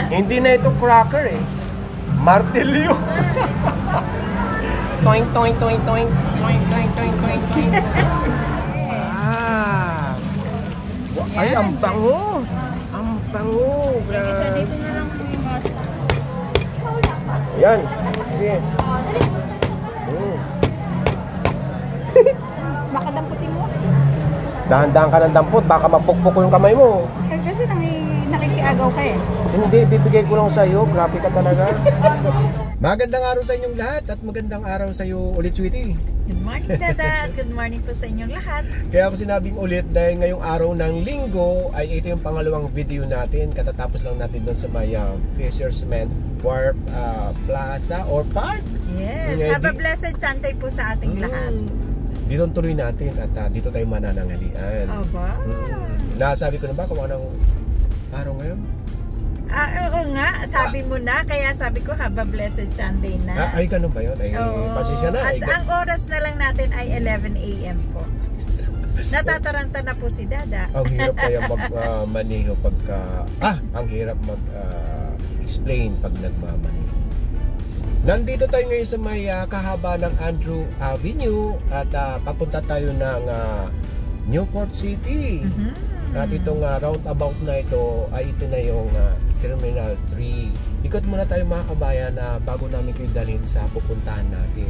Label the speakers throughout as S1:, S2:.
S1: Hindi na ito cracker eh. Martilyo. Toing, toing, toing, toing. Toing, toing, toing, toing, toing. Ah. Ay, ang bango. Ang bango.
S2: Dito na lang po yung bata.
S1: Yan. Sige.
S2: Baka damputin mo.
S1: Dahan-dahan ka ng dampot, baka mapukpok yung kamay mo.
S2: Kasi nakikiagaw ka eh.
S1: Hindi, bibigay ko lang sa iyo. Grabe ka talaga. Magandang araw sa inyong lahat at magandang araw sa iyo ulit, Sweetie.
S2: Good morning, Dada. Good morning po sa inyong lahat.
S1: Kaya ako sinabing ulit dahil ngayong araw ng linggo ay ito yung pangalawang video natin. Katatapos lang natin doon sa may Fisherman Wharf Plaza or Park.
S2: Yes, have a blessed Sunday po sa ating lahat.
S1: Dito tuloy natin at dito tayo mananangalian.
S2: Aba.
S1: Nasabi ko na ba kung anong araw ngayon?
S2: Oo nga, sabi mo na. Kaya sabi ko, have a blessed Sunday na.
S1: Ay, ganun ba yun? Ay, pasensya na.
S2: At ang oras na lang natin ay 11 AM po. Natataranta na po si Dada.
S1: Ang hirap kaya mag-maneho pagka... ang hirap mag-explain pag nagmamaneho. Nandito tayo ngayon sa may kahaba ng Andrew Avenue at papunta tayo ng Newport City. At itong roundabout na ito ay ito na yung Terminal 3. Ikot muna tayo mga kabayan bago namin kayo dalhin sa pupuntahan natin.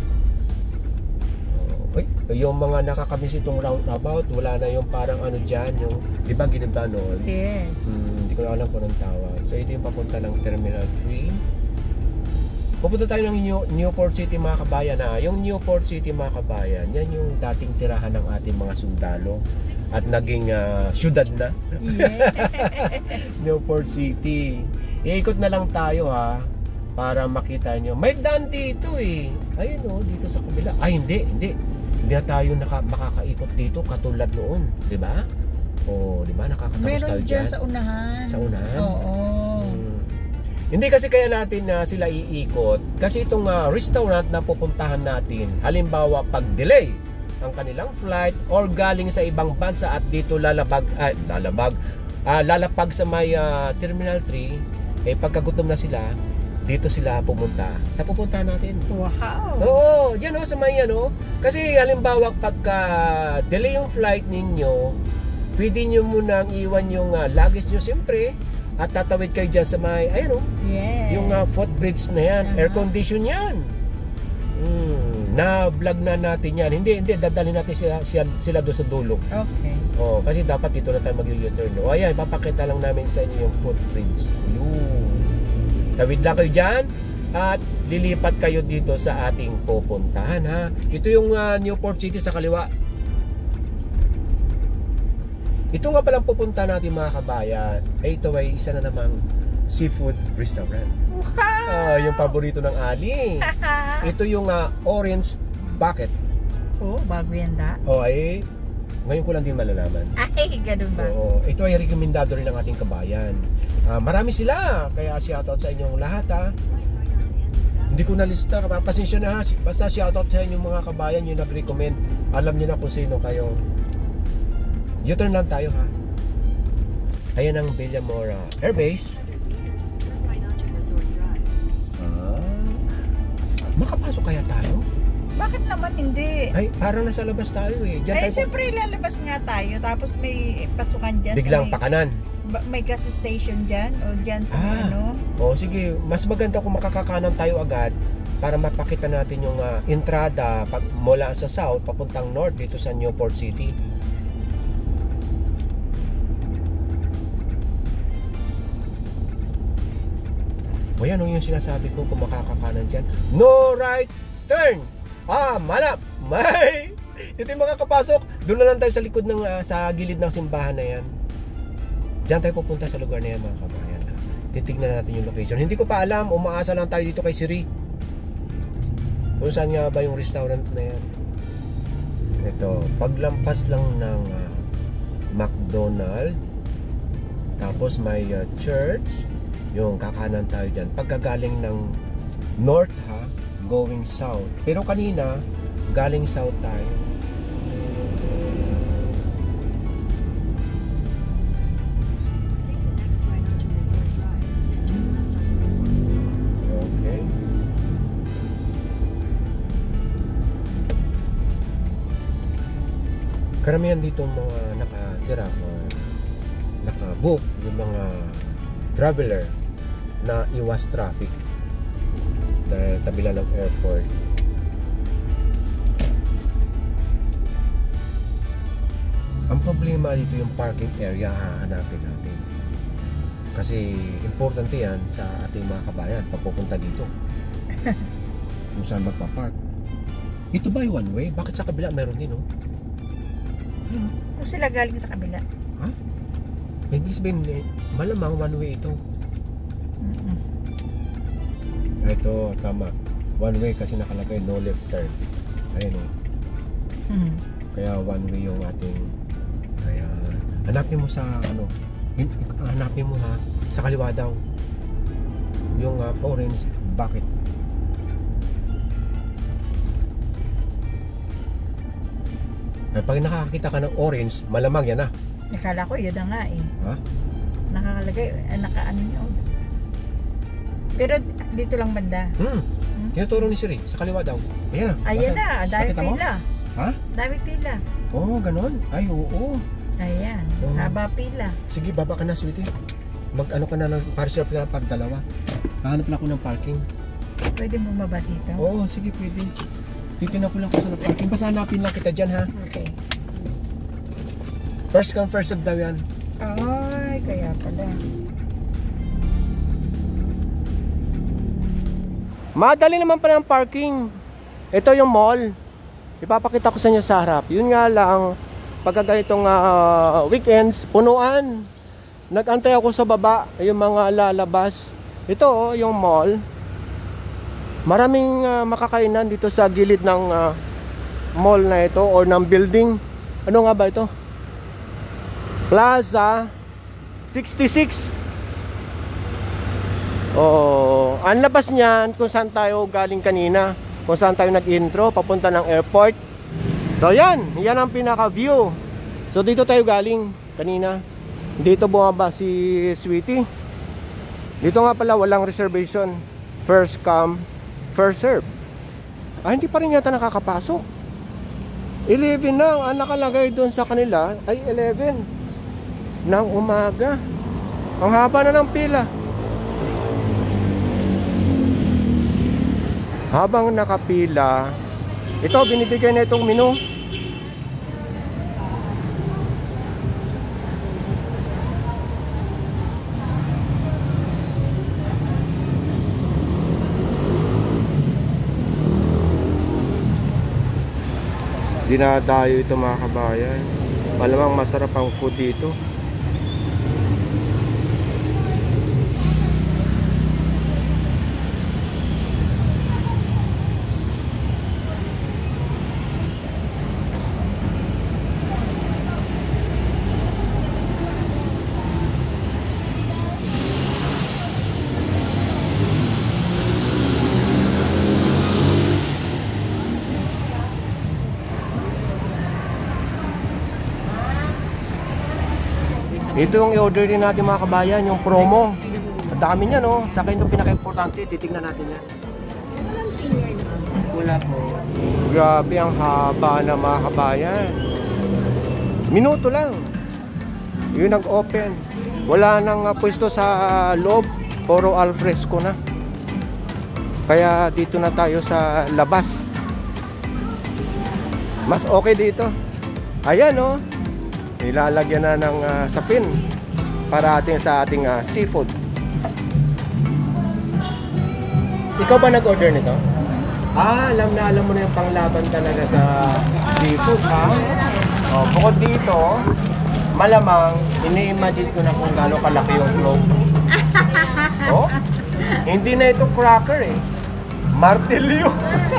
S1: Yung mga nakakamiss itong roundabout, wala na yung parang ano dyan, yung di ba ginabanol?
S2: Yes.
S1: Hindi ko na alam kung anong tawag. So ito yung papunta ng Terminal 3. Pupunta tayo ng Newport City mga kabayan. Yung Newport City mga kabayan, yan yung dating tirahan ng ating mga sundalo at naging syudad na. Yeah. Newport City. Iikot na lang tayo para makita nyo. May daan dito eh. Ayun dito sa kabila. Hindi na tayo makakaikot dito katulad noon, di ba? Di ba nakakatapos tayo
S2: meron dyan sa unahan.
S1: Sa unahan?
S2: Oo.
S1: Hindi kasi kaya natin sila iikot kasi itong restaurant na pupuntahan natin, halimbawa pag delay ang kanilang flight or galing sa ibang bansa at dito lalapag sa may Terminal 3, pagkagutom na sila, dito sila pumunta sa pupuntahan natin.
S2: Wow!
S1: Oo, dyan sa may kasi halimbawa pagka delay yung flight ninyo, pwede nyo munang iwan yung luggage nyo siyempre. At tatawid kayo dyan sa may,
S2: yes.
S1: Yung footbridge na yan, air condition yan. Na-vlog na natin yan. Hindi, dadalhin natin sila doon sa dulo.
S2: Okay.
S1: Kasi dapat dito na tayo mag-u-turn. Ayan, papakita lang namin sa inyo yung footbridge. Tawid lang kayo dyan at lilipat kayo dito sa ating pupuntahan. Ito yung Newport City sa kaliwa. Ito nga palang pupunta natin mga kabayan, ito ay isa na namang seafood restaurant.
S2: Wow!
S1: Yung paborito ng Ali. Ito yung orange bucket.
S2: Bago yan da.
S1: Ngayon ko lang din malalaman.
S2: Ay, ganun ba?
S1: Ito ay rekomendado rin ng ating kabayan. Marami sila, kaya shoutout sa inyong lahat Hindi ko nalista, pasensya na basta shoutout sa inyong mga kabayan yung nag-recommend. Alam niyo na kung sino kayo. U-turn lang tayo Ayan ang Villamora Air Base. Makapasok kaya tayo?
S2: Bakit naman hindi?
S1: Ay, parang nasa labas tayo Diyan
S2: siyempre lalabas nga tayo. Tapos may pasukan dyan.
S1: Biglang pakanan.
S2: May gas station dyan. O dyan sa
S1: sige. Mas maganda kung makakakanan tayo agad para mapakita natin yung entrada mula sa south papuntang north dito sa Newport City. Yan yung sinasabi ko kung makakakanan dyan. No right turn! Malap! May! Ito yung makakapasok. Doon na lang tayo sa likod sa gilid ng simbahan na yan. Diyan tayo pupunta sa lugar na yan mga kabayan. Titignan natin yung location. Hindi ko pa alam. Umaasa lang tayo dito kay Siri. Kung saan nga ba yung restaurant na yan. Ito. Paglampas lang ng McDonald's. Tapos may church. Yung kakanan tayo dyan pagkagaling ng north going south, pero kanina galing south tayo. karamihan dito mga nakatira, nakabook yung mga traveler na iwas traffic dahil tabi lang ng airport. Ang problema dito yung parking area, hahanapin natin. Kasi importante yan sa ating mga kabayan pag pupunta dito. Kung saan magpa-park. Ito ba yung one way? Bakit sa kabila meron din, oh?
S2: Kung sila galing sa kabila.
S1: Ha? Ibig sabihin, malamang one way ito. Ito, tama. One way kasi nakalagay no left turn. Ayan, oh. Kaya one way yung ating. Kaya hanapin mo sa ano, hanapin mo ha, sa kaliwa daw. Yung orange, bakit? Ay, pag nakakita ka ng orange, malamang yan na.
S2: Nakala ko yun na nga eh.
S1: Ha?
S2: Nakakalagay, nakaano niya. Pero dito lang banda.
S1: Tinuturo ni Siri, sa kaliwa daw. Ayan na.
S2: Ayan na, dami
S1: Nakita mo?
S2: pila.
S1: Ha?
S2: Dami pila.
S1: Oo, ganon. Ay, oo.
S2: Ayan,
S1: Oo.
S2: haba pila.
S1: Sige, baba ka na, sweetie. Mag-ano ka na, pa-reserve ka na pag dalawa. Hahanap na ako ng parking.
S2: Pwede mo baba dito?
S1: Oo, sige, pwede. Titignan ko lang kung saan ang parking. Basta hanapin lang kita dyan, ha?
S2: Okay.
S1: First come, first serve daw yan.
S2: Ay, kaya pala.
S1: Madali naman pala ang parking. Ito yung mall. Ipapakita ko sa inyo sa harap. Yun nga lang, pagka ganitong weekends, punuan. Nag-antay ako sa baba, yung mga lalabas. Ito, oh, yung mall. Maraming makakainan dito sa gilid ng mall na ito or ng building. Ano nga ba ito? Plaza 66. Oh, ang labas niyan kung saan tayo galing kanina, kung saan tayo nag-intro papunta ng airport. So yan ang pinaka-view. So dito tayo galing kanina. Dito bumaba si Sweetie. Dito nga pala walang reservation. First come, first serve. Hindi pa rin yata nakakapasok. 11 na ang nakalagay doon sa kanila ay 11 ng umaga. Ang haba na ng pila. Habang nakapila, ito binibigay na itong menu. Dinadayo ito mga kabayan. Malamang masarap ang food dito. Ito yung i-order din natin mga kabayan, yung promo. Ang dami niya, no? Sa akin itong pinaka-importante, titignan natin yan. Wala po. Grabe ang haba na mga kabayan. Minuto lang. Yun nag-open. Wala nang pwesto sa loob. Puro al fresco na. Kaya dito na tayo sa labas. Mas okay dito. Ayan, no? Ilalagyan na ng sapin para sa ating seafood. Ikaw ba nag-order nito? Alam mo na yung panglaban talaga sa seafood, ha? Oh, bukod dito, malamang ini-imagine ko na kung gaano kalaki yung float. Oh? Hindi na ito cracker eh. Martilyo.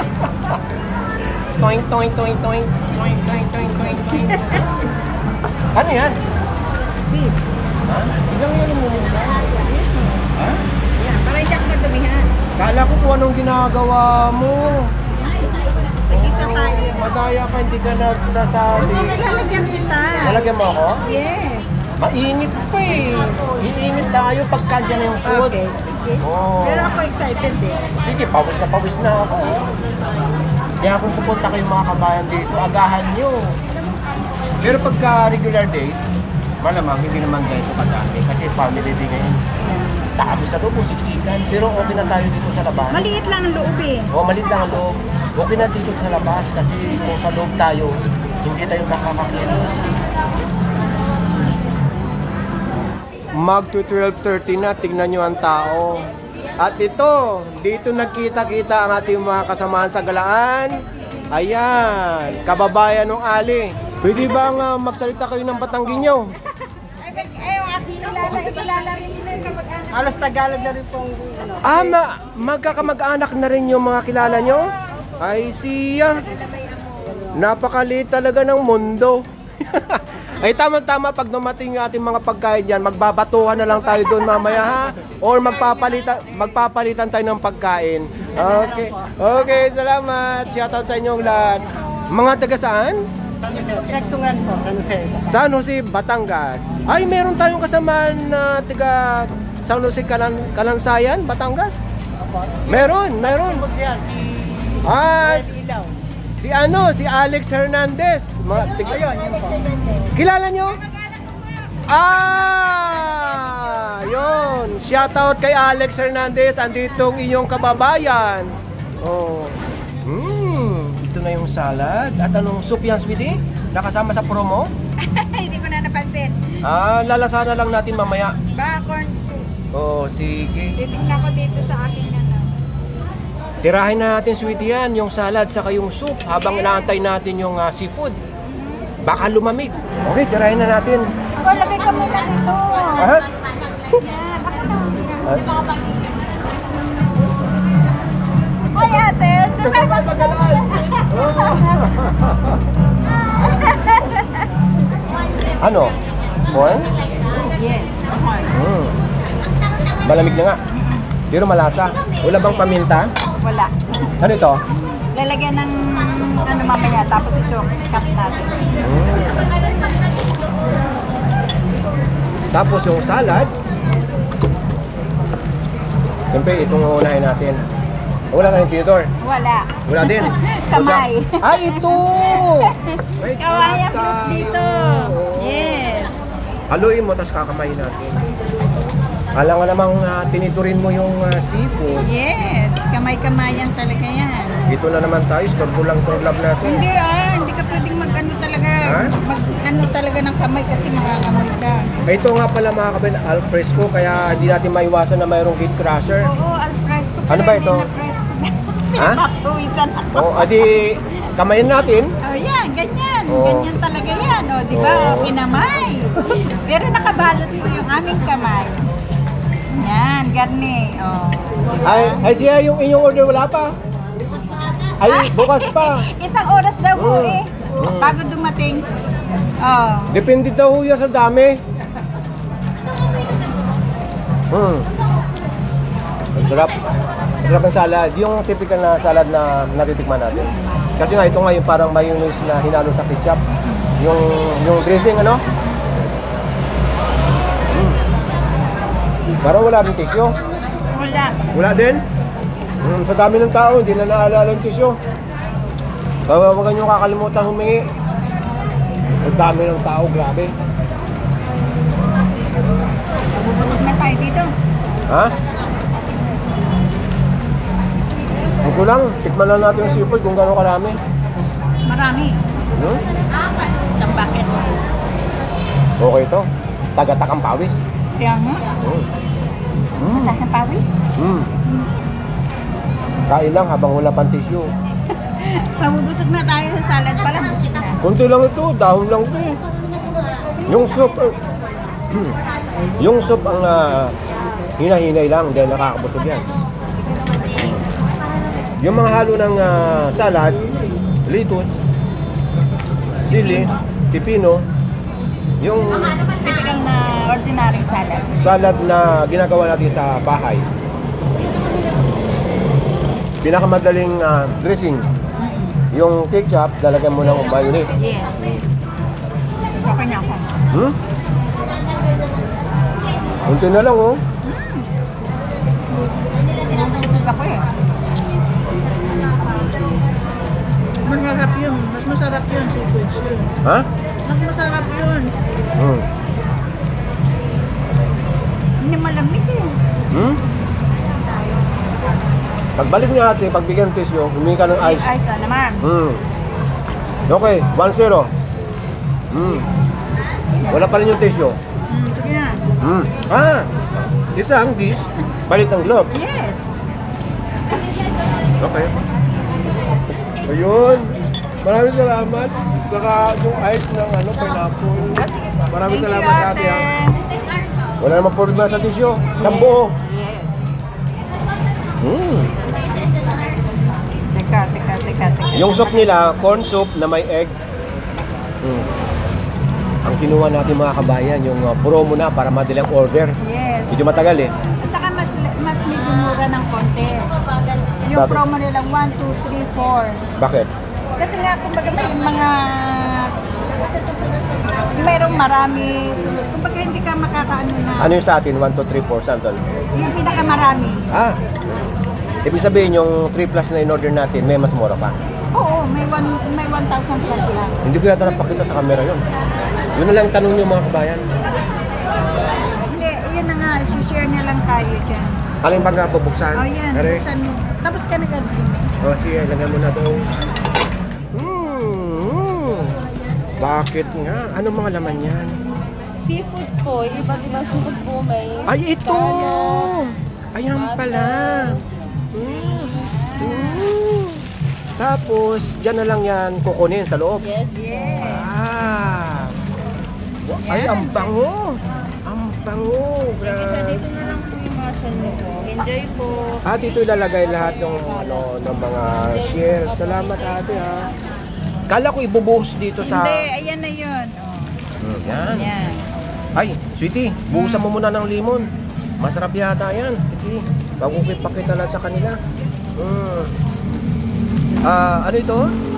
S1: Toing toing toing toing toing toing toing toing toing. Ano yan?
S2: Beef.
S1: Ha? Ilang yan mo muna? Ha?
S2: Yan, para hindi ako madumihan.
S1: Kala ko kung anong ginagawa mo.
S2: Tag-isa tayo.
S1: Madaya ka, hindi ka nagsasali.
S2: Hindi, lalagyan kita.
S1: Lalagyan mo ako?
S2: Yes.
S1: Mainit pa eh. Iinit tayo pagka dyan yung food.
S2: Okay, sige.
S1: Oh.
S2: Pero ako excited eh.
S1: Sige, pawis na ako. Kaya kung pupunta kayo mga kabayan dito, agahan nyo. Pero pagka regular days, malamang hindi naman ganito kadami kasi family din ngayon. Tapos na doon po, siksikan. Pero okay na tayo dito sa labas.
S2: Maliit lang ang loob eh.
S1: O, maliit lang ang loob. Okay na dito sa labas kasi kung sa loob tayo, hindi tayo makakakilos. Mag-12:30 na, tignan nyo ang tao. At ito, dito nagkita-kita ang ating mga kasamahan sa galaan. Ayan, kababayan ng Ali. Pwede bang magsalita kayo ng Batanggenyo?
S2: Ay, yung aking kilala rin nila yung kamag-anak.
S3: Halos Tagalog na rin pong ano.
S1: Magkakamag-anak na rin yung mga kilala nyo? Ay siya. Napakaliit talaga ng mundo. Ay tama-tama pag dumating yung ating mga pagkain dyan, magbabatuhan na lang tayo doon mamaya ha? Or magpapalitan tayo ng pagkain. Okay. Okay, salamat. Shoutout sa inyong lahat. Mga taga saan?
S3: Pinagtungan po, San Jose.
S1: San Jose, Batangas. Ay, meron tayong kasamaan na taga San Jose, Kalansayan, Batangas. Meron.
S3: Siya,
S1: Ay,
S3: Ilaw.
S1: si Alex Hernandez.
S3: Ayun, yun po.
S1: Kilala nyo? Yun. Shoutout kay Alex Hernandez. Anditong inyong kababayan. Oh. Ito na yung salad. At anong soup yan, sweetie? Nakasama sa promo?
S2: Hindi ko na napansin.
S1: Lalasana lang natin mamaya.
S2: Corn soup.
S1: Oh, sige.
S2: Titignan ko dito sa aking ano.
S1: Tirahin na natin, sweetie, yan. Yung salad saka yung soup habang inaantay natin yung seafood. Baka lumamig. Okay, tirahin na natin.
S2: Ako, lagay ka muna dito.
S1: Ha?
S2: Yan, ako na. Ay, ate.
S1: Kasama sa galaan. Ano? Corn?
S2: Yes, corn.
S1: Malamig na nga. Pero malasa. Wala bang paminta?
S2: Wala.
S1: Ano ito?
S2: Lalagyan ng ano mamaya, tapos ito, cut natin.
S1: Tapos yung salad. Siyempre, itong unahin natin. Wala tayong tinidor.
S2: Wala.
S1: Wala din.
S2: Kamay.
S1: Ay, ito! May
S2: Kamay ang
S1: tuta.
S2: plus dito.
S1: Oo.
S2: Yes.
S1: Haluin mo, tapos kakamayin natin. Kala nga namang tinidurin mo yung seafood.
S2: Yes. Kamay-kamayan talaga yan.
S1: Dito na naman tayo, storbo lang itong lab natin.
S2: Hindi ka pwedeng mag-ano talaga.
S1: Ha?
S2: Mag-ano talaga ng kamay kasi makakamoy ka.
S1: Ito nga pala mga kabayan, al fresco, kaya hindi natin maiwasan na mayroong gate crusher.
S2: Oo, al fresco.
S1: Ano ba ito? Ha?
S2: Pinapatuwisan ako.
S1: O, adi, kamayin natin.
S2: Oh, yan, ganyan.
S1: Oo.
S2: Ganyan talaga yan. O, di ba?
S1: Oo.
S2: Kinamay. Pero nakabalot po yung aming kamay. Yan, garni. Oh.
S1: Ay siya, yung inyong order wala pa. Ay, bukas pa.
S2: Isang oras daw po
S1: Oo.
S2: eh. Bago dumating. Oh.
S1: Depende daw yan sa dami. Ang sarap. Ang sarap ng salad. Yung typical na salad na natitikman natin. Kasi nga, ito nga yung parang mayonnaise na hinalo sa ketchup. Yung dressing, ano? Parang wala rin tissue.
S2: Wala.
S1: Wala din? Sa dami ng tao, hindi na naalala yung tissue. Huwag nyo kakalimutan humingi. Sa dami ng tao, grabe.
S2: Bubusog na tayo dito.
S1: Ha? Huwag ko lang, tikman lang natin yung seafood kung gano'ng karami.
S2: Marami. Isang bucket.
S1: Okay to. Tagatakang pawis.
S2: Kaya nga. Masakit ang pawis.
S1: Kain lang habang wala pang tissue.
S2: Mabubusog na tayo sa salad pala. Busog na.
S1: Kunti lang ito, dahon lang ito eh. Yung soup, yung soup ang hinahinay lang dahil nakakabusog yan. Yung mga halo ng salad, lettuce, sili, pipino, yung
S2: Typical na ordinary salad.
S1: salad na ginagawa natin sa bahay. Pinakamadaling dressing, yung ketchup, lalagyan mo ng mayonnaise.
S2: Yes. Okay na ako.
S1: Kunti na lang oh.
S2: Busog ako eh. Masarap yun. Mas masarap yun seafood.
S1: Ha?
S2: Mas masarap yun.
S1: Hmm.
S2: Hindi malamig eh.
S1: Hmm? Pagbalik niya ate, pagbigyan ng tissue, humingi ka ng ice.
S2: Ay, sana naman.
S1: Hmm. Okay, 1-0. Hmm. Wala pa rin yung tissue.
S2: Sige na.
S1: Hmm. Ah! Isang dish, balik ng glove.
S2: Yes.
S1: Okay. Ayun. Maraming salamat. Saka yung ice ng pineapple. Maraming
S2: Thank
S1: salamat
S2: you,
S1: ate ha. Wala namang problema sa tissue. Sambo.
S2: Yes.
S1: Hmm.
S2: Teka.
S1: Yung soup nila, corn soup na may egg. Hmm. Ang kinuha natin mga kabayan, yung promo na para madaling order.
S2: Yes.
S1: Medyo matagal eh.
S2: At saka mas medyo mura ng konti. Yung
S1: Bakit?
S2: promo nilang 1, 2, 3, 4.
S1: Bakit?
S2: Kasi nga, kumbaga may mga... Mayroong marami. Kumbaga hindi ka makakaano na.
S1: Ano yung sa atin? 1, 2, 3, 4, sandal?
S2: Yung pinakamarami.
S1: Ah! Ibig sabihin yung 3 plus na in-order natin, may mas mura pa.
S2: Oo, may 1,000 plus lang.
S1: Hindi ko yata napakita sa camera yun. Yun na lang ang tanong niyo mga kabayan.
S2: Hindi, yun na nga. Share na lang tayo dyan.
S1: Alin ba nga bubuksan?
S2: Oh, yan.
S1: Are?
S2: Buksan mo. Tapos ka nag-agree.
S1: Oh, sige, lagyan mo na ito. Bakit nga? Ano mga laman yan?
S4: Seafood po, iba't ibang seafood po may
S1: Ay, ito!
S4: scallops,
S1: Ayan pala. Tapos, dyan na lang yan kukunin sa loob.
S4: Yes.
S2: Yes.
S1: Ah! Ay, ang bango! Ang bango!
S4: Dito na lang po yung mga siya niyo po. Enjoy po.
S1: Ah, dito ilalagay lahat ng mga share. Salamat ate ha. Kala ko ibubuhos dito sa...
S2: Hindi, ayan na yun. Oh.
S1: Yan.
S2: Yan.
S1: Ay, sweetie, buhusan mo muna ng limon. Masarap yata yan. Sige, bago ipakita lang sa kanila. Ano ito?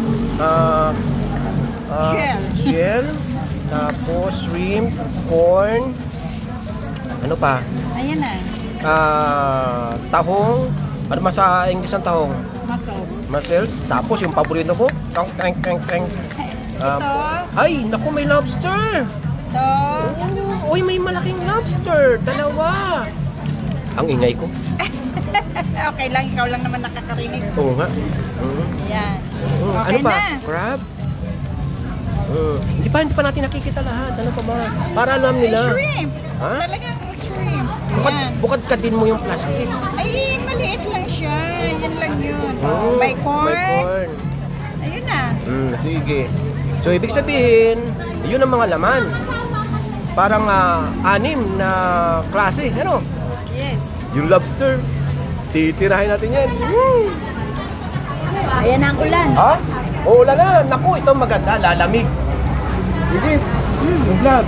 S2: Shell.
S1: Shell. Tapos shrimp, corn. Ano pa?
S2: Ayan na.
S1: Tahong. Ano sa English ang tahong?
S2: Muscles.
S1: Mussels. Tapos yung paborito ko, kang.
S2: Ito.
S1: Ay, naku, may lobster.
S2: Ito.
S1: Uy, may malaking lobster. Dalawa. Ang ingay ko.
S2: Okay lang, ikaw lang naman nakakarinig.
S1: Oo nga.
S2: Ayan.
S1: Ano
S2: Okay
S1: pa?
S2: na.
S1: Crab? Hindi pa natin nakikita lahat. Ano pa ba? Para alam
S2: Ay,
S1: nila.
S2: shrimp.
S1: Ha?
S2: Talagang shrimp.
S1: Bukad,
S2: Ayan.
S1: bukad ka din mo yung plastic.
S2: Ay, maliit lang siya. Yan lang yun.
S1: Oh,
S2: May corn.
S1: May corn.
S2: Ayun na.
S1: Sige. So, ibig sabihin, yun ang mga laman. Parang 6 na klase. Ano?
S2: Yes.
S1: Yung lobster. Titirahin natin yan. Woo!
S2: Ayan na ang ulan.
S1: Ha? Uulan na. Naku, ito maganda. Lalamig. Sige. Yung vlog.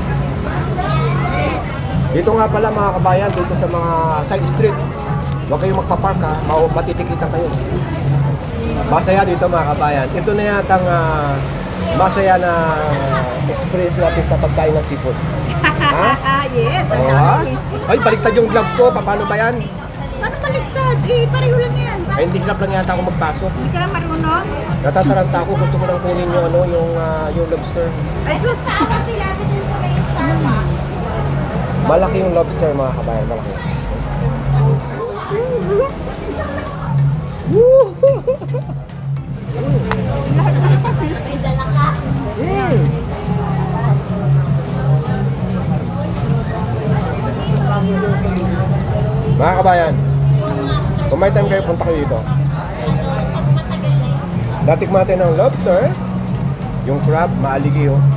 S1: Dito nga pala mga kabayan, dito sa mga side street. Huwag kayong magpapark ha. Matitikitan kayo. Masaya dito mga kabayan. Ito na yatang masaya na experience natin sa pagkain ng seafood. Ha?
S2: Yes. Ang
S1: Oo, ha?
S2: dami.
S1: Ay, baliktad yung glove ko. Paano ba yan?
S2: Paano baliktad? Eh, pareho lang yan.
S1: Ay, hindi glove lang yata ako magpasok.
S2: Hindi ka lang marunong?
S1: Natataranta ako. Gusto ko nang kunin yung, yung lobster.
S2: Ay, plus.
S1: Malaki yung lobster mga kabayan. Malaki. Mga kabayan, kung may time kayo, punta kayo dito. Natikman natin ng lobster, yung crab, maaligi oh.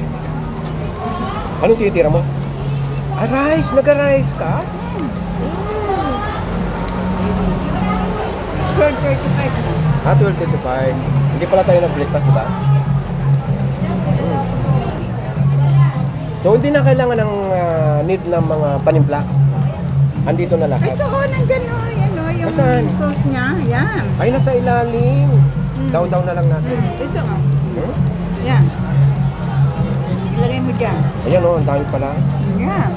S1: Anong tinitira mo? Ah, rice! Nag-rice ka?
S2: 12:35.
S1: Ah, 12:35. Hindi pala tayo nag-breakfast, diba? So, hindi na kailangan ng need ng mga panimpla. Andito na lahat.
S2: Ito, nandyan o. Yan o. Yung
S1: Nasaan?
S2: sauce niya. Yan.
S1: Ay, nasa ilalim. Daw-daw na lang natin.
S2: Ito o.
S1: Hmm?
S2: Yan. Ilagay mo dyan.
S1: Ayan o, ang dami pala.
S2: Yan.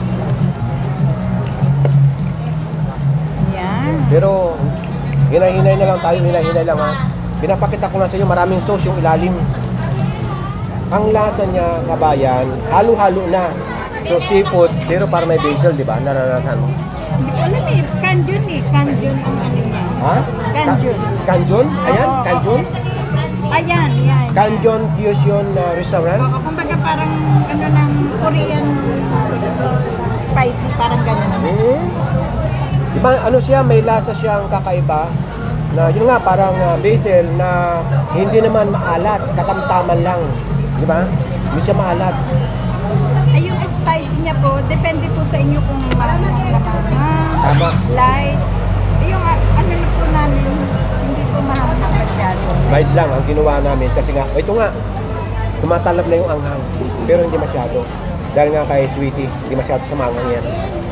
S2: Yan.
S1: Pero, hinay-hinay na lang tayo. Hinay-hinay lang ha. Pinapakita ko na sa inyo, maraming sauce yung ilalim. ang lasa niya, kabayan, halo-halo na. So seafood, pero para may basil, di ba? Naranasan mo?
S2: Hindi ko alam eh. Kanjun eh. Kanjun ang ano niya.
S1: Ha?
S2: Kanjun.
S1: Kanjun? Ayan,
S2: Oo,
S1: Kanjun?
S2: Ayan, yan.
S1: Kanjun Fusion Restaurant?
S2: Oo, kumbaga parang ano ng Korean spicy, parang gano'n.
S1: Diba, ano siya, may lasa siyang kakaiba na yun nga, parang basil na hindi naman maalat, katamtaman lang. Di ba? Hindi siya maalat.
S2: Ay, yung spicy niya po, depende po sa inyo kung
S1: Tama.
S2: light. Yung ano na po namin, hindi po mahal na masyado.
S1: Light lang ang ginawa namin kasi nga, ito nga, tumatalab na yung anghang, pero hindi masyado. Dahil nga kay Sweetie, hindi masyado sa manghang yan.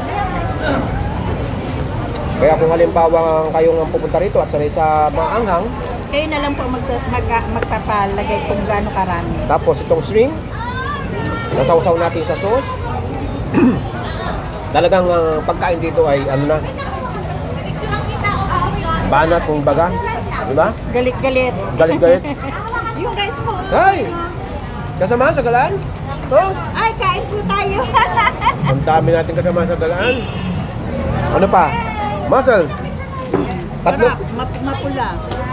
S1: Kaya kung halimbawa kayong pupunta rito at sanay sa maanghang,
S2: Kayo na lang po magpapalagay kung gaano karami.
S1: tapos itong shrimp, nasawsaw natin sa sauce. Talagang pagkain dito ay ano na, banat kung baga, di ba?
S2: Galit-galit.
S1: Galit-galit.
S2: Yung guys po.
S1: Ay! Kasama sa galaan? So,
S2: Ay, kain po tayo.
S1: ang dami natin kasama sa galaan. Ano pa? Mussels. Tatlo?
S2: Mapula.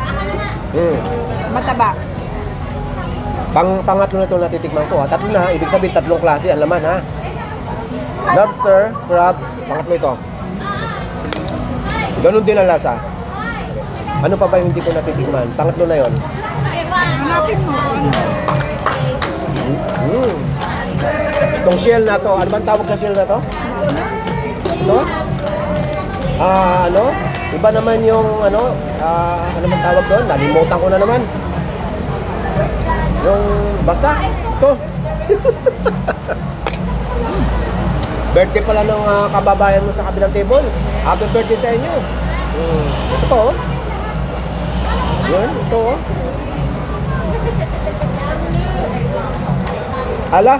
S1: Hmm.
S2: Mataba.
S1: Pangatlo na ito natitikman ko ha. Tatlo na, ibig sabihin tatlong klase ang laman ha. Lobster, crab, pangatlo ito. Ganun din ang lasa. Ano pa ba yung hindi ko natitikman? Pangatlo na yon.
S2: Hanapin mo.
S1: Itong shell na to, ano bang tawag sa shell na to? Ito? Ano? Iba naman yung ano, ano bang tawag doon? Nalimutan ko na naman. Yung, basta, ito. Birthday pala ng kababayan mo sa kabilang table. Happy birthday sa inyo. Ito po, oh. Yan, ito, oh. Ala,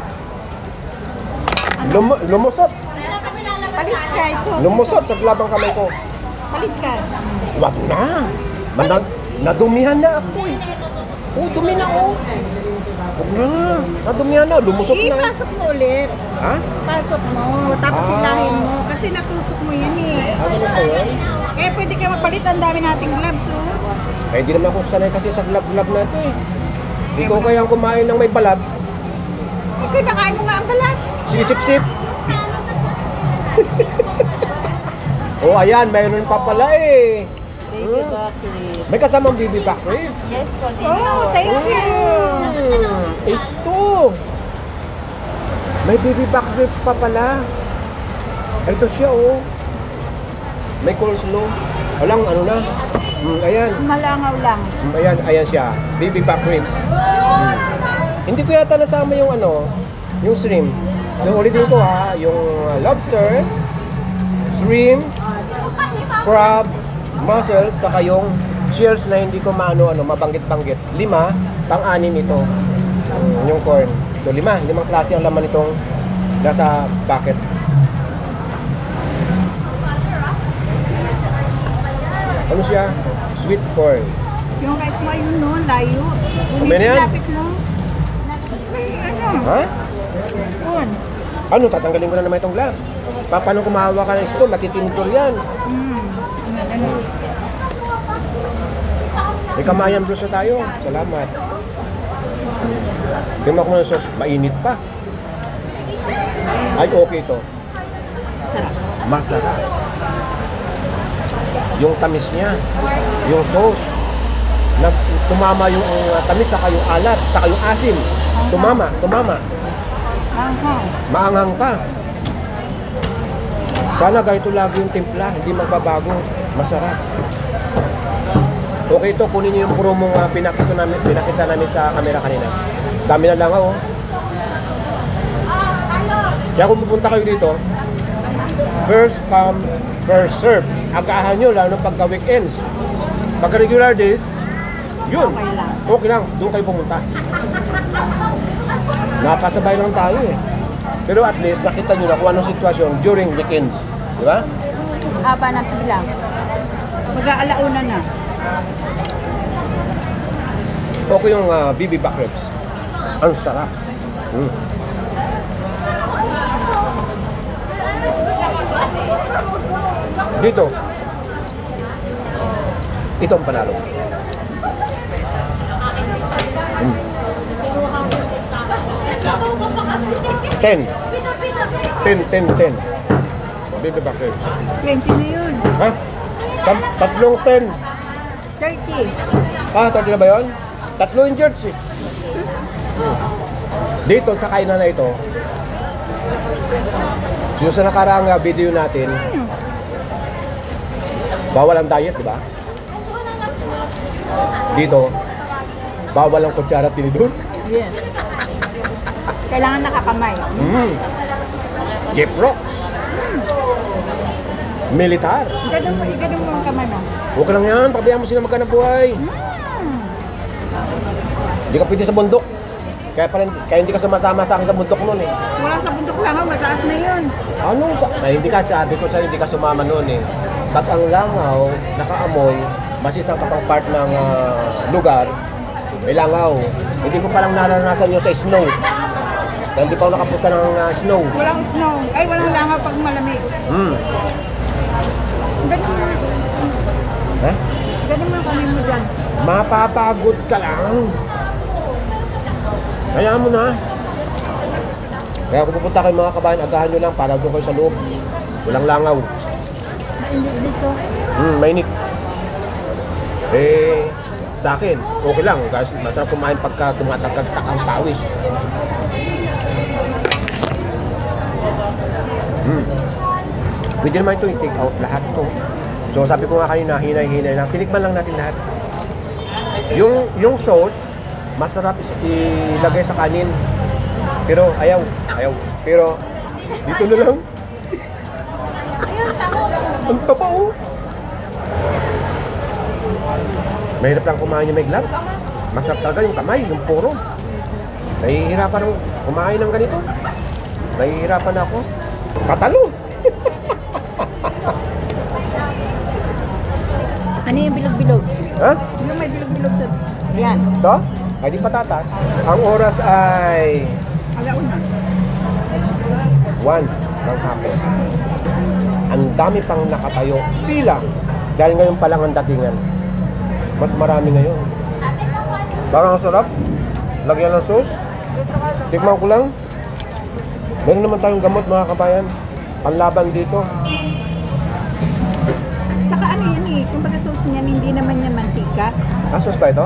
S1: lumusot.
S2: Palit ka ito.
S1: Lumusot sa labang kamay ko.
S2: Palit ka.
S1: Wag na. Nadumihan na ako eh. Oh, dumi na oh. Wag na. Nadumihan na. Lumusot na.
S2: Ipasok mo ulit.
S1: Ha?
S2: Pasok mo. Tapos hilahin mo. Kasi natusok mo yan eh.
S1: Ano ba yun?
S2: Kaya pwede ka magpalit. Ang dami nating gloves oh.
S1: Eh, di naman ako sanay kasi sa glove-glove na ito eh. Di ko kayang kumain ng may balat.
S2: Ikaw nakain mo nga ang balat.
S1: Sinisip-sip. Oh, ayan. Mayroon pa pala eh.
S4: Baby back ribs.
S1: May kasamang baby back ribs.
S4: Yes po, din
S2: Oh, thank you.
S1: Ito. May baby back ribs pa pala. Ito siya oh. May coleslaw. Walang ano na. Ayan.
S2: Malangaw lang.
S1: Ayan siya. Baby back ribs. Hindi ko yata nasama yung ano, yung shrimp. So ulitin ko ha, yung lobster, shrimp, crab, mussels, saka yung shells na hindi ko mabanggit-banggit. 5, pang-anim ito. Yung corn. So 5 klase ang laman nitong nasa bucket. Ano siya? Sweet corn.
S2: Yung rice mo yun no, layo.
S1: Kamay na yan?
S2: Lapit mo. Ano?
S1: Ha?
S2: Yun.
S1: Ano? Tatanggalin ko na naman itong glove. Paano kumahawa ka ng spoon? Matitintol yan.
S2: Ano?
S1: May kamayan bros na tayo. Salamat. Tingnan ko ng sauce. Mainit pa. Ay, okay to.
S2: Sarap.
S1: Masarap. Yung tamis niya. Yung sauce. Tumama yung tamis, saka yung alat, saka yung asim. Tumama.
S2: Aha.
S1: Maanghang pa. Sana ganito lagi yung timpla, hindi magbabago. Masarap. Okay ito, kunin niyo yung promong pinakita namin sa camera kanina. Dami na lang oh. Kaya kung pupunta kayo dito, first come, first serve. Agahan nyo, lalo pagka weekends. Pagka regular days, yun. Okay lang, doon kayo pumunta. Napasabay lang tayo eh. Pero at least nakita nyo na kung anong sitwasyon during weekends. Di ba?
S2: Haba ng pila. Mag-aalauna na.
S1: Okay yung BB back ribs. Ang sarap. Dito. Ito ang panalo. 10. Baby back ribs.
S2: 20 na yun.
S1: Ha? Tatlong 10.
S2: 30.
S1: Ah, 30 na ba yun? Tatlo yung jersey. Dito sa kainan na ito, yung sa nakaraang video natin, bawal ang diet, di ba? Dito, bawal ang kutsara tinidor.
S2: Yes. Kailangan nakakamay.
S1: Jeep rocks. Militar.
S2: Ganun mo ang kamay mo.
S1: Huwag ka lang yan, pabayaan mo sila magkanap buhay. Hindi ka pwede sa bundok. Kaya hindi ka sumasama sa akin sa bundok noon eh.
S2: Wala sa bundok lang, mataas na yun.
S1: Ano? Hindi ka, sabi ko sa'yo, hindi ka sumama noon eh. Pag ang langaw, nakaamoy, basta isang kapang part ng lugar, may langaw. Hindi ko palang naranasan yun sa snow. Dahil hindi pa ako nakapunta ng snow.
S2: Walang snow. Ay, walang langaw pag malamig. Ganun mo.
S1: Ha?
S2: Ganun mo kami mo dyan.
S1: Mapapagod ka lang. Kaya mo na. Kaya kung pupunta kayo mga kabayan, agahan nyo lang para doon kayo sa loob. Walang langaw.
S2: Mainit dito.
S1: Mainit. Eh, sa akin, okay lang. Guys, masarap kumain pagka tumatagagtak ang pawis. Pwede naman ito i-take out lahat ito. So sabi ko nga kanina, hinay-hinay lang. Tinikman lang natin lahat. Yung sauce, masarap ilagay sa kanin. Pero ayaw. Pero dito na lang. Ang tapa oh. Mahirap lang kumain yung may glove. Masarap talaga yung kamay, yung puro. Nahihirapan ako kumain ng ganito. Nahihirapan ako. Katalo.
S2: Ano yung bilog-bilog?
S1: Ha?
S2: Yung may bilog-bilog sa... Yan.
S1: Ito? Ay di patatas. Ang oras ay
S2: Alauna.
S1: 1 ng hapon. Ang dami pang nakatayo. Pila. Dahil ngayon pa lang ang datingan. Mas marami ngayon. Parang ang sarap. Lagyan ng sauce. Tikman ko lang. Meron naman tayong gamot mga kabayan. Panlaban dito.
S2: Saka ano yan eh, kung baga sauce niyan, hindi naman yan mantika.
S1: Ah, sauce ba ito?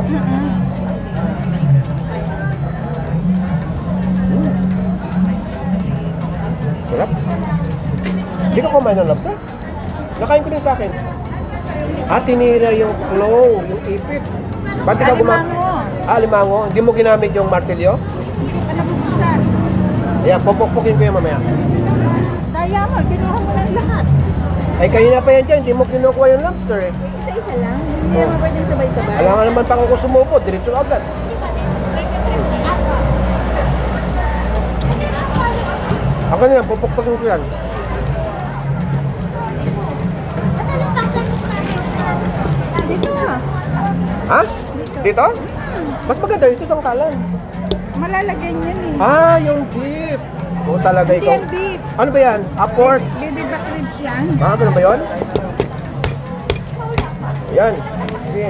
S1: Sarap. Hindi ka kumain ng lobster? Nakain ko din sa akin. Tinira yung claw, yung ipit. Ba't di ka
S2: Alimango.
S1: Limango. Hindi mo ginamit yung martilyo?
S2: Hindi ka nabubuksan.
S1: Ayan, pupukpukin ko yung mamaya.
S2: Kaya mo, kinuha mo lang lahat.
S1: Ay, kanina pa yan dyan, hindi mo kinukuha yung lobster eh.
S2: Isa-isa lang. Hindi naman pwedeng sabay-sabay.
S1: Alam nga naman pa kung sumupot, diretso agad. Ako na yan, pupukpukin ko yan.
S2: Dito nga.
S1: Ha? Dito? Mas maganda dito sa kalan.
S2: Malalagyan yan eh.
S1: Yung beef. Oo talaga
S2: Hindi
S1: ikaw.
S2: yan beef.
S1: Ano ba yan? Pork?
S2: Baby back ribs yan.
S1: Ganun ba yun? Yan. Sige.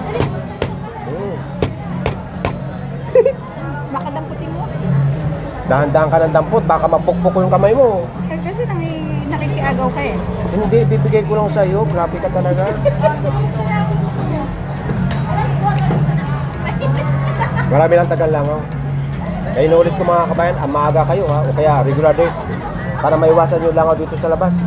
S2: Baka damputin mo.
S1: Dahan-dahan ka ng dampot, baka mapukpok ko yung kamay mo.
S2: Kasi nakikiagaw ka eh.
S1: Hindi, bibigay ko lang sa'yo. Grabe ka talaga. Marami lang tagal lang, oh. Kaya inuulit ko mga kabayan, maaga kayo ha, o kaya regular days para maiwasan nyo langaw dito sa labas.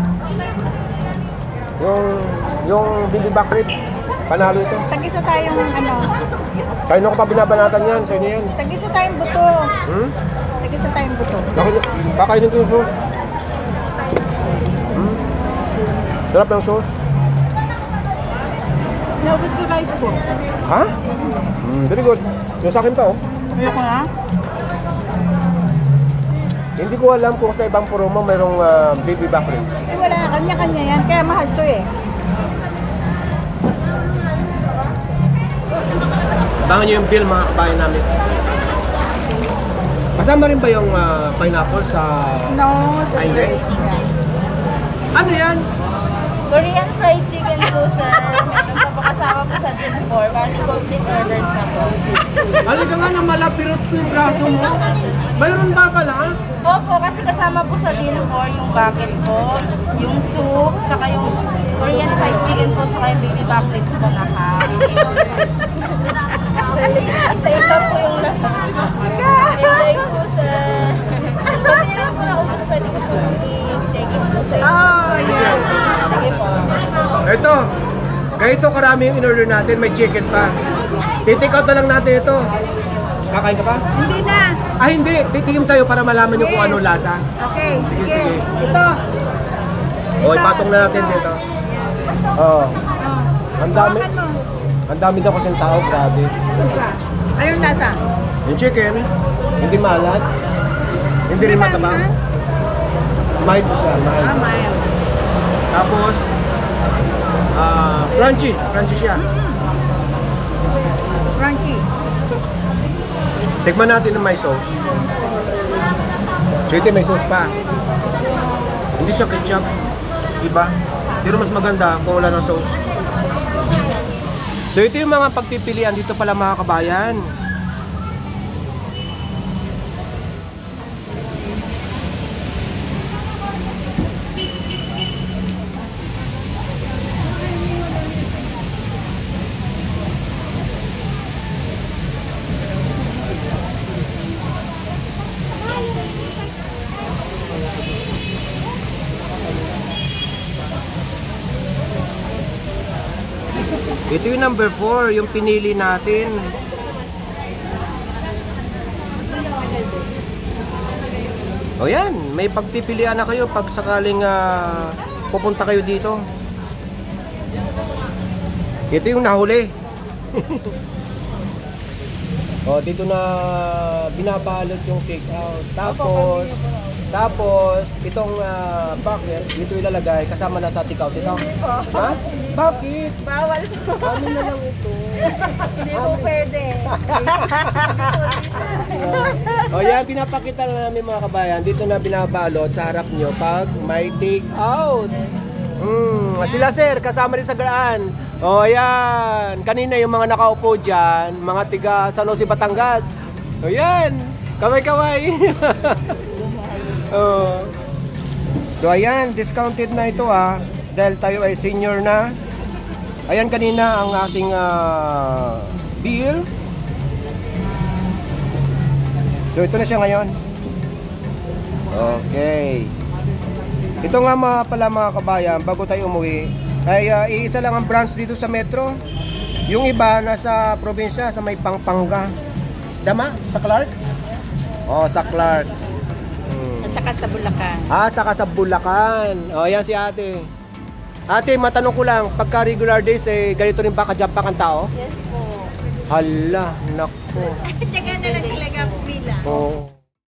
S1: Yung baby back ribs, panalo ito.
S2: Tag-isa tayong ano.
S1: Kayo na ko pa binabanatan yan, sa inyo yan.
S2: Tag-isa tayong buto. Tag-isa tayong buto.
S1: Kakainin ko yung sauce. Sarap ng sauce.
S2: Naubos ko rice ko.
S1: Ha? Very good. Yung sa akin pa, oh.
S2: Ayoko na.
S1: Hindi ko alam kung sa ibang promo mayroong baby back ribs.
S2: Wala, kanya-kanya yan. Kaya mahal to eh.
S1: Abangan nyo yung bill mga kabayan namin. Kasama rin ba yung pineapple sa...
S2: No,
S1: Ay, hindi? Ano yan?
S4: Korean fried chicken po, sir. Meron po pa kasama po sa din for. Bali, complete orders na po.
S1: Halika nga na malapirot ko yung braso mo. Mayroon ba pala?
S4: Opo, kasi kasama po sa din for yung bucket po, yung soup, tsaka yung Korean fried chicken po, tsaka yung baby back legs po na half. Isa-isa po yung lahat. Enjoy po, sir. Pati na po naubos, pwede ko po i-take it po sa inyo.
S2: Oh, yeah.
S4: Sige po.
S1: Ito. Ganito karami yung in-order natin. May chicken pa. Titake out na lang natin ito. Kakain ka pa?
S2: Hindi na.
S1: Ah, hindi. Titikim tayo para malaman nyo kung anong lasa.
S2: Okay,
S1: Sige,
S2: sige.
S1: sige.
S2: Ito.
S1: O, ipatong na natin dito. Oo. Ang dami.
S2: Hawakan mo.
S1: Ang dami daw kasing tao. Grabe.
S2: Suka. Ayun lasa.
S1: Yung chicken, hindi malat. Hindi rin matabang. Mild siya, mild.
S2: Mild.
S1: Tapos, crunchy. Crunchy siya.
S2: Crunchy.
S1: Tikman natin ng may sauce. So ito may sauce pa. Hindi siya ketchup. Iba. Pero mas maganda kung wala ng sauce. So ito yung mga pagpipilian dito pala mga kabayan. Ito yung number 4, yung pinili natin. O yan, may pagpipilian na kayo pag sakaling pupunta kayo dito. Ito yung nahuli. O, dito na binabalot yung take out. Tapos itong bucket, dito ilalagay kasama na sa take out ito. Ha? Bakit?
S2: Bawal po.
S1: Amin na lang ito.
S2: Hindi po pwede.
S1: O yan, pinapakita na namin mga kabayan. Dito na binabalot sa harap nyo pag may take out. Sila sir, kasama rin sa garaan. O yan, kanina yung mga nakaupo dyan, mga tiga San Jose, Batangas. O yan, kaway-kaway. So ayan, discounted na ito dahil tayo ay senior na. Ayan kanina ang ating bill. So ito na siya ngayon. Okay. Ito nga mga kabayan, bago tayo umuwi, ay iisa lang ang branch dito sa Metro. Yung iba nasa probinsya, sa may Pampanga. Dama? Sa Clark? Oh, sa Clark.
S2: At saka sa Bulacan.
S1: Saka sa Bulacan. O, yan si ate. Ate, matanong ko lang, pagka regular days, ganito rin ba ka-jump-pack ang tao?
S4: Yes po.
S1: Hala, nako.
S2: Tsaka na lang talaga pila.
S1: Oo.